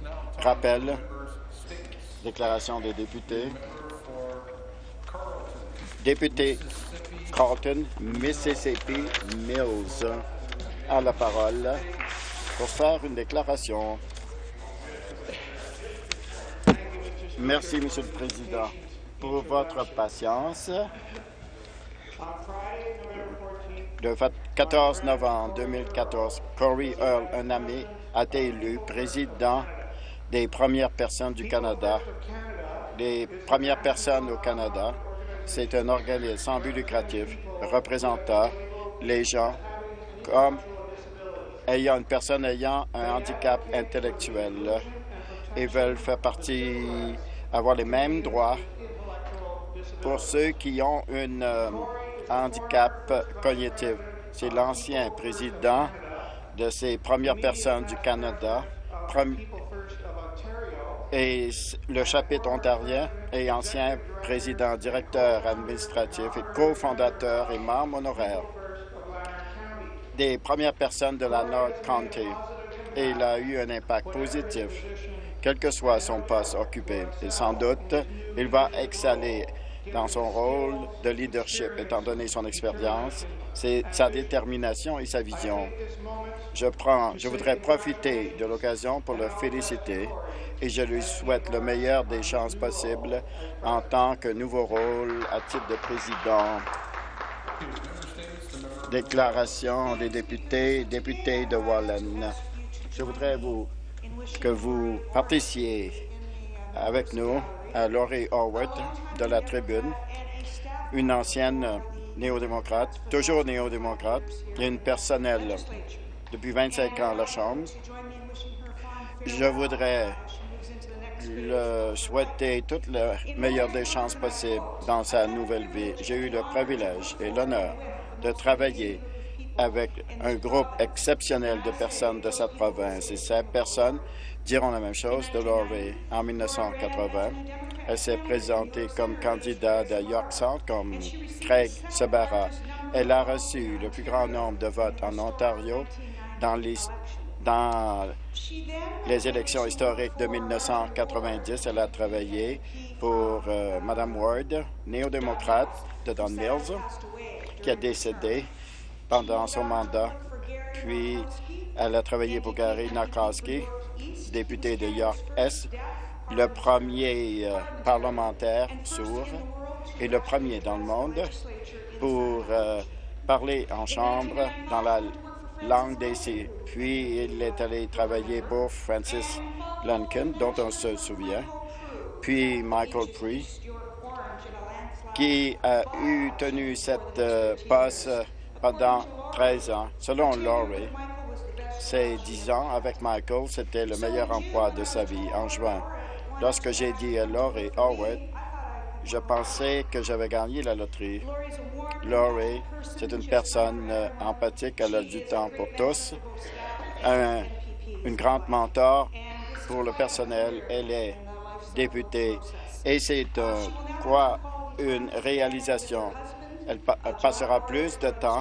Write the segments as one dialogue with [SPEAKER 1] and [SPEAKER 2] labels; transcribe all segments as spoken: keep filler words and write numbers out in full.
[SPEAKER 1] Rappel, déclaration des députés. Député Carlton, Mississippi Mills a la parole pour faire une déclaration. Merci, Monsieur le Président, pour votre patience. Le quatorze novembre deux mille quatorze, Corey Earl, un ami, a été élu président des Premières Personnes du Canada. Les Premières Personnes au Canada, c'est un organisme sans but lucratif représentant les gens comme ayant une personne ayant un handicap intellectuel et veulent faire partie, avoir les mêmes droits pour ceux qui ont un euh, handicap cognitif. C'est l'ancien président de ces Premières Personnes du Canada et le chapitre ontarien et ancien président, directeur administratif et cofondateur et membre honoraire des Premières Personnes de la North County. Et il a eu un impact positif, quel que soit son poste occupé. Et sans doute, il va exceller dans son rôle de leadership, étant donné son expérience, c'est sa détermination et sa vision. Je, prends, je voudrais profiter de l'occasion pour le féliciter et je lui souhaite le meilleur des chances possibles en tant que nouveau rôle à titre de président. Déclaration des députés, députés de Welland. Je voudrais vous, que vous participiez avec nous à Laurie Howard de la Tribune, une ancienne néo-démocrate, toujours néo-démocrate, et une personnelle depuis vingt-cinq ans à la Chambre. Je voudrais le souhaiter toutes les meilleures des chances possibles dans sa nouvelle vie. J'ai eu le privilège et l'honneur de travailler avec un groupe exceptionnel de personnes de cette province. Et ces personnes diront la même chose de Laurie. En mille neuf cent quatre-vingts, elle s'est présentée comme candidate à York Centre, comme Craig Sabara. Elle a reçu le plus grand nombre de votes en Ontario dans les, dans les élections historiques de mille neuf cent quatre-vingt-dix. Elle a travaillé pour euh, Mme Ward, néo-démocrate de Don Mills, qui a décédé pendant son mandat. Puis, elle a travaillé pour Gary Nakowski, député de York-Est, le premier euh, parlementaire sourd et le premier dans le monde pour euh, parler en chambre dans la langue des signes. Puis, il est allé travailler pour Francis Lunkin, dont on se souvient, puis Michael Pree, qui a eu tenu cette euh, poste pendant treize ans. Selon Laurie, ces dix ans avec Michael, c'était le meilleur emploi de sa vie. En juin, lorsque j'ai dit à Laurie Howard, je pensais que j'avais gagné la loterie. Laurie, c'est une personne euh, empathique, elle a du temps pour tous, un, une grande mentor pour le personnel, elle est députée et c'est euh, quoi une réalisation. Elle, pa elle passera plus de temps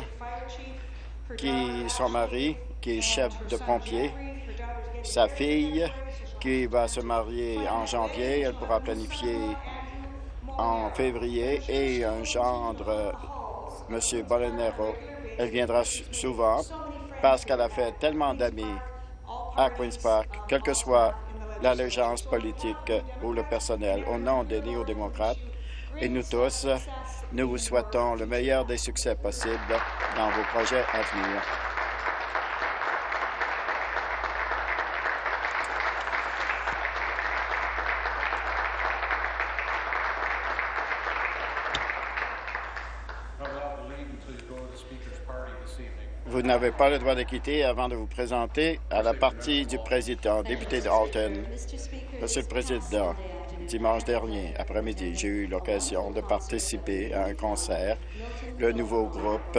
[SPEAKER 1] que son mari, qui est chef de pompiers, sa fille, qui va se marier en janvier, elle pourra planifier en février, et un gendre, M. Bolanero. Elle viendra souvent parce qu'elle a fait tellement d'amis à Queen's Park, quelle que soit l'allégeance politique ou le personnel, au nom des néo-démocrates. Et nous tous, nous vous souhaitons le meilleur des succès possibles dans vos projets à venir. Vous n'avez pas le droit de quitter avant de vous présenter à la partie du président, député de Alton. Monsieur le Président, dimanche dernier, après-midi, j'ai eu l'occasion de participer à un concert, le nouveau groupe,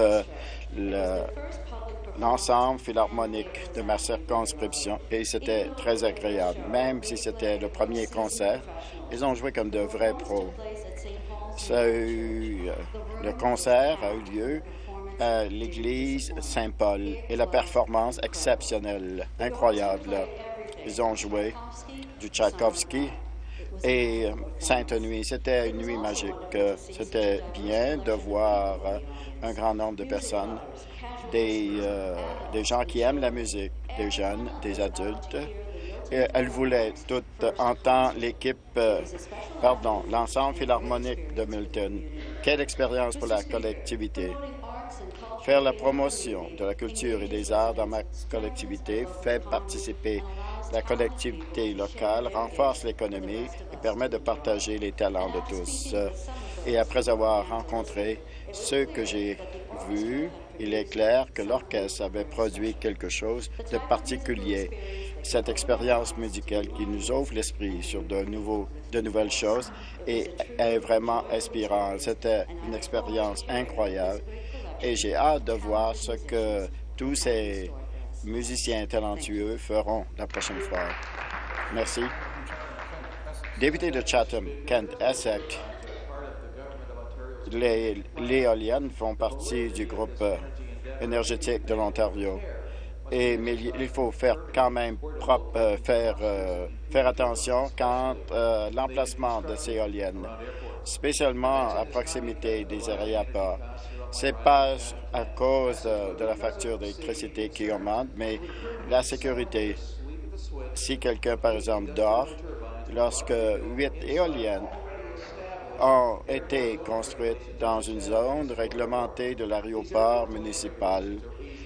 [SPEAKER 1] l'ensemble philharmonique de ma circonscription, et c'était très agréable. Même si c'était le premier concert, ils ont joué comme de vrais pros. Ça a eu, le concert a eu lieu à l'église Saint-Paul et la performance exceptionnelle, incroyable. Ils ont joué du Tchaïkovski et Sainte Nuit. C'était une nuit magique. C'était bien de voir un grand nombre de personnes, des, euh, des gens qui aiment la musique, des jeunes, des adultes. Et elles voulaient toutes entendre l'équipe, euh, pardon, l'ensemble philharmonique de Milton. Quelle expérience pour la collectivité. Faire la promotion de la culture et des arts dans ma collectivité fait participer la collectivité locale, renforce l'économie et permet de partager les talents de tous. Et après avoir rencontré ceux que j'ai vus, il est clair que l'orchestre avait produit quelque chose de particulier. Cette expérience musicale qui nous ouvre l'esprit sur de, nouveaux, de nouvelles choses et est vraiment inspirante. C'était une expérience incroyable et j'ai hâte de voir ce que tous ces musiciens talentueux feront la prochaine fois. Merci. Député de Chatham, Kent Essex. Les, les éoliennes font partie du groupe euh, énergétique de l'Ontario. Et, mais il faut faire quand même propre, euh, faire, euh, faire attention quant à l'emplacement de ces éoliennes, spécialement à proximité des aéroports. Ce n'est pas à cause de, de la facture d'électricité qui augmente, mais la sécurité. Si quelqu'un, par exemple, dort, lorsque huit éoliennes ont été construites dans une zone réglementée de l'aéroport municipal,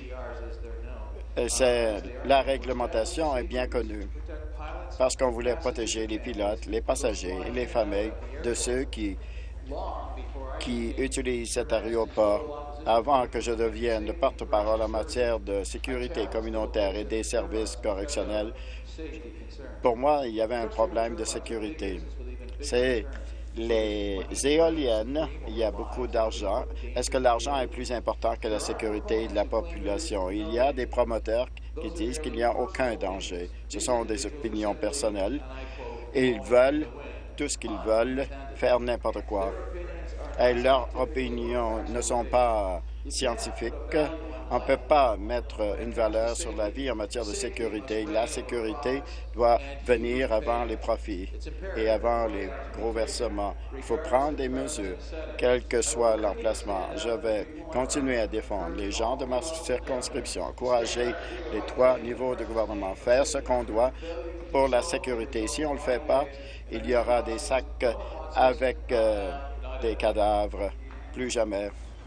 [SPEAKER 1] la réglementation est bien connue parce qu'on voulait protéger les pilotes, les passagers et les familles de ceux qui, qui utilisent cet aéroport. Avant que je devienne le porte-parole en matière de sécurité communautaire et des services correctionnels, pour moi, il y avait un problème de sécurité. C'est les éoliennes, il y a beaucoup d'argent. Est-ce que l'argent est plus important que la sécurité de la population? Il y a des promoteurs qui disent qu'il n'y a aucun danger. Ce sont des opinions personnelles et ils veulent tout ce qu'ils veulent, faire n'importe quoi. Et leurs opinions ne sont pas scientifiques. On ne peut pas mettre une valeur sur la vie en matière de sécurité. La sécurité doit venir avant les profits et avant les gros versements. Il faut prendre des mesures, quel que soit l'emplacement. Je vais continuer à défendre les gens de ma circonscription, encourager les trois niveaux de gouvernement, faire ce qu'on doit pour la sécurité. Si on ne le fait pas, il y aura des sacs avec euh, des cadavres. Plus jamais.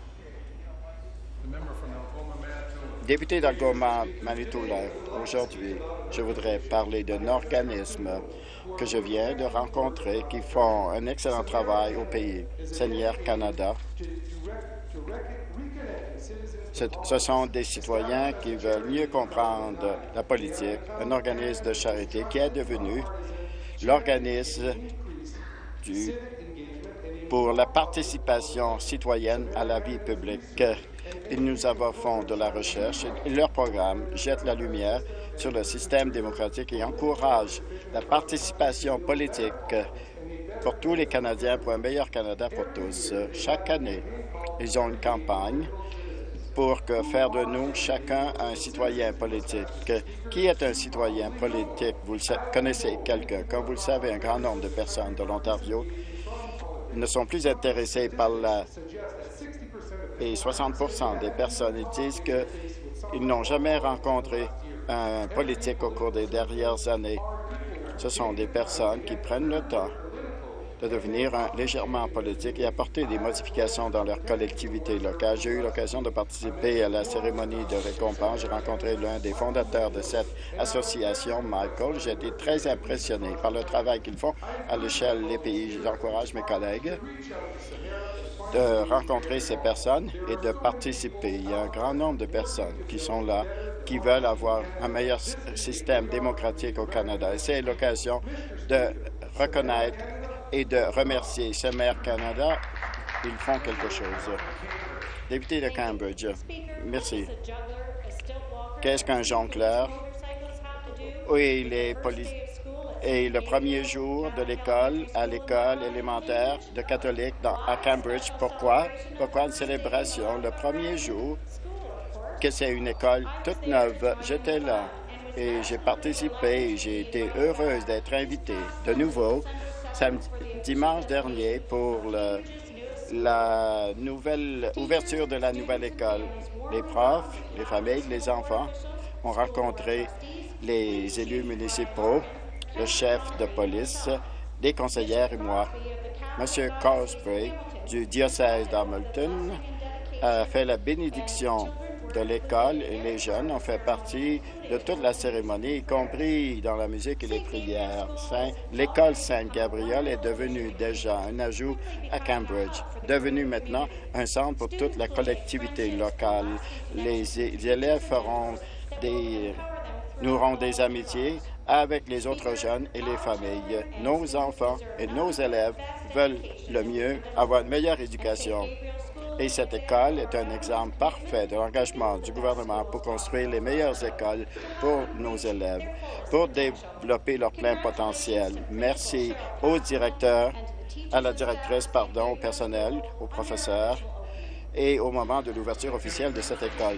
[SPEAKER 1] Député d'Algoma, Manitoula, aujourd'hui, je voudrais parler d'un organisme que je viens de rencontrer qui font un excellent travail au pays, Senior Canada. Ce sont des citoyens qui veulent mieux comprendre la politique, un organisme de charité qui est devenu l'organisme du pour la participation citoyenne à la vie publique. Ils nous font de la recherche et leur programme jette la lumière sur le système démocratique et encourage la participation politique pour tous les Canadiens pour un meilleur Canada pour tous. Chaque année, ils ont une campagne pour que faire de nous chacun un citoyen politique. Qui est un citoyen politique? Vous connaissez quelqu'un. Comme vous le savez, un grand nombre de personnes de l'Ontario ne sont plus intéressées par la... Et soixante pour cent des personnes ils disent qu'ils n'ont jamais rencontré un politique au cours des dernières années. Ce sont des personnes qui prennent le temps de devenir un, légèrement politique et apporter des modifications dans leur collectivité locale. J'ai eu l'occasion de participer à la cérémonie de récompense. J'ai rencontré l'un des fondateurs de cette association, Michael. J'ai été très impressionné par le travail qu'ils font à l'échelle des pays. J'encourage mes collègues de rencontrer ces personnes et de participer. Il y a un grand nombre de personnes qui sont là, qui veulent avoir un meilleur système démocratique au Canada. Et c'est l'occasion de reconnaître et de remercier ce maire Canada. Ils font quelque chose. Député de Cambridge, merci. Qu'est-ce qu'un jongleur? Oui, les policiers. Et le premier jour de l'école, à l'école élémentaire de catholique dans, à Cambridge. Pourquoi? Pourquoi une célébration? Le premier jour, que c'est une école toute neuve, j'étais là. et j'ai participé. J'ai été heureuse d'être invitée de nouveau samedi, dimanche dernier pour le, la nouvelle ouverture de la nouvelle école. Les profs, les familles, les enfants ont rencontré les élus municipaux, le chef de police, des conseillères et moi. M. Cosprey du diocèse d'Hamilton a fait la bénédiction de l'école et les jeunes ont fait partie de toute la cérémonie, y compris dans la musique et les prières. L'école Saint-Gabriel est devenue déjà un ajout à Cambridge, devenue maintenant un centre pour toute la collectivité locale. Les, les élèves feront des, nous auront des amitiés avec les autres jeunes et les familles. Nos enfants et nos élèves veulent le mieux, avoir une meilleure éducation. Et cette école est un exemple parfait de l'engagement du gouvernement pour construire les meilleures écoles pour nos élèves, pour développer leur plein potentiel. Merci au directeur, à la directrice, pardon, au personnel, aux professeurs et au moment de l'ouverture officielle de cette école.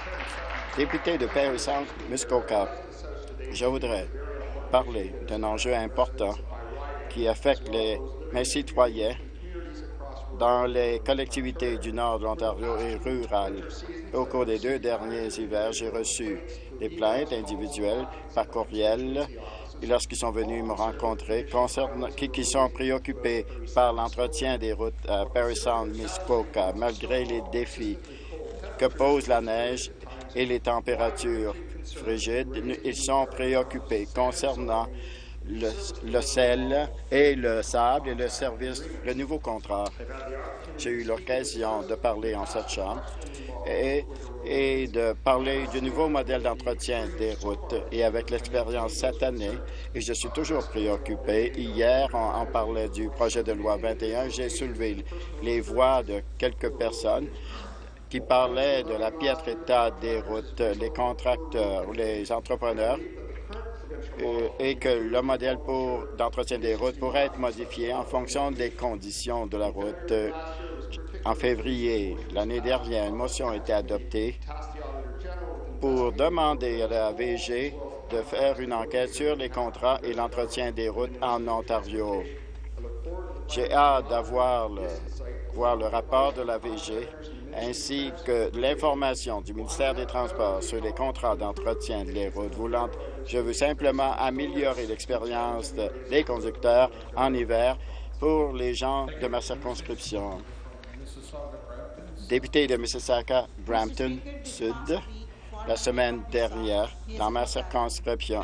[SPEAKER 1] Député de Parry Centre, Muskoka, je voudrais parler d'un enjeu important qui affecte les, mes citoyens dans les collectivités du nord de l'Ontario et rurales. Au cours des deux derniers hivers, j'ai reçu des plaintes individuelles par courriel lorsqu'ils sont venus me rencontrer, concernant, qui, qui sont préoccupés par l'entretien des routes à Parry Sound, Muskoka, malgré les défis que pose la neige et les températures frigides. Ils sont préoccupés concernant Le, le sel et le sable et le service, le nouveau contrat. J'ai eu l'occasion de parler en cette chambre et, et de parler du nouveau modèle d'entretien des routes. Et avec l'expérience cette année, et je suis toujours préoccupé, hier, on, on parlait du projet de loi vingt et un, j'ai soulevé les voix de quelques personnes qui parlaient de la piètre état des routes, les contracteurs, les entrepreneurs, Euh, et que le modèle pour d'entretien des routes pourrait être modifié en fonction des conditions de la route. Euh, en février l'année dernière, une motion a été adoptée pour demander à la V G de faire une enquête sur les contrats et l'entretien des routes en Ontario. J'ai hâte d'avoir le, voir le rapport de la V G ainsi que l'information du ministère des Transports sur les contrats d'entretien des routes. Voulant, je veux simplement améliorer l'expérience de, des conducteurs en hiver pour les gens de ma circonscription. Député de Mississauga, Brampton Sud, la semaine dernière, dans ma circonscription,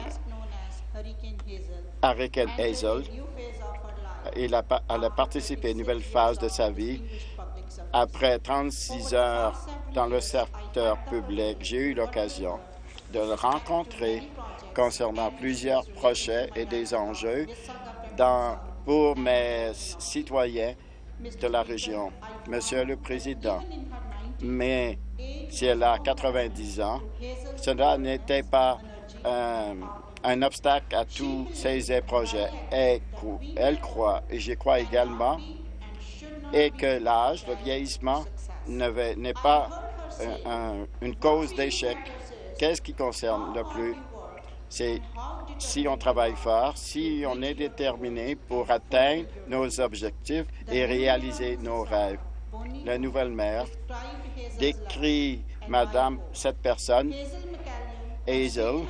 [SPEAKER 1] Hurricane Hazel, elle a, elle a participé à une nouvelle phase de sa vie. Après trente-six heures dans le secteur public, j'ai eu l'occasion de le rencontrer concernant plusieurs projets et des enjeux dans, pour mes citoyens de la région. Monsieur le Président, mais si elle a quatre-vingt-dix ans, cela n'était pas euh, un obstacle à tous ces projets. Elle, elle croit, et je crois également, et que l'âge, le vieillissement, n'est pas un, un, une cause d'échec. Qu'est-ce qui concerne le plus? C'est si on travaille fort, si on est déterminé pour atteindre nos objectifs et réaliser nos rêves. La nouvelle maire décrit Madame, cette personne, Hazel,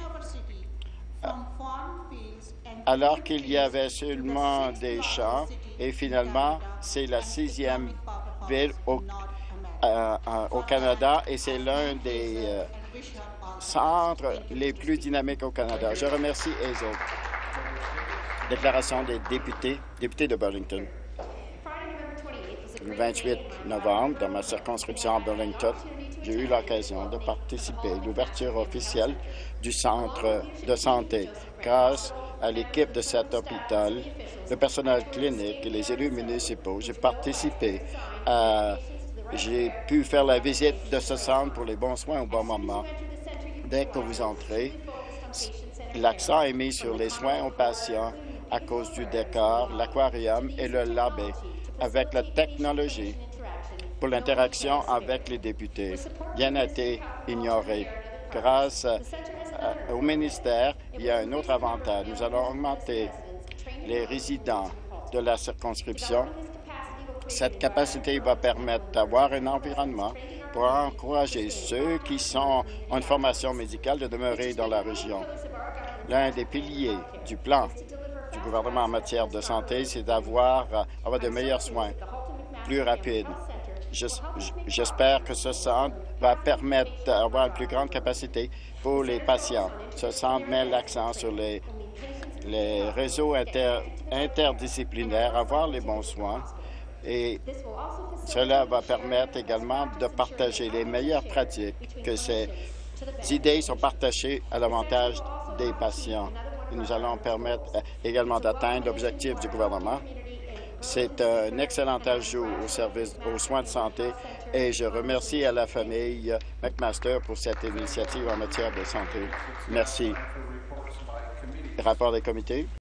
[SPEAKER 1] alors qu'il y avait seulement des champs, et finalement, c'est la sixième ville au, euh, euh, au Canada et c'est l'un des euh, centres les plus dynamiques au Canada. Je remercie Hazel. Déclaration des députés, députés de Burlington. Le vingt-huit novembre, dans ma circonscription à Burlington, j'ai eu l'occasion de participer à l'ouverture officielle du centre de santé. Grâce à l'équipe de cet hôpital, le personnel clinique et les élus municipaux, j'ai participé à... J'ai pu faire la visite de ce centre pour les bons soins au bon moment. Dès que vous entrez, l'accent est mis sur les soins aux patients à cause du décor, l'aquarium et le lobby, avec la technologie pour l'interaction avec les députés. Bien été ignoré. Grâce à, au ministère, il y a un autre avantage. Nous allons augmenter les résidents de la circonscription. Cette capacité va permettre d'avoir un environnement pour encourager ceux qui sont en une formation médicale de demeurer dans la région. L'un des piliers du plan du gouvernement en matière de santé, c'est d'avoir avoir de meilleurs soins plus rapides. J'espère que ce centre va permettre d'avoir une plus grande capacité pour les patients. Ce centre met l'accent sur les, les réseaux inter, interdisciplinaires, avoir les bons soins, et cela va permettre également de partager les meilleures pratiques, que ces idées sont partagées à l'avantage des patients. Et nous allons permettre également d'atteindre l'objectif du gouvernement. C'est un excellent ajout au service, aux soins de santé, et je remercie à la famille McMaster pour cette initiative en matière de santé. Merci. Rapport des comités.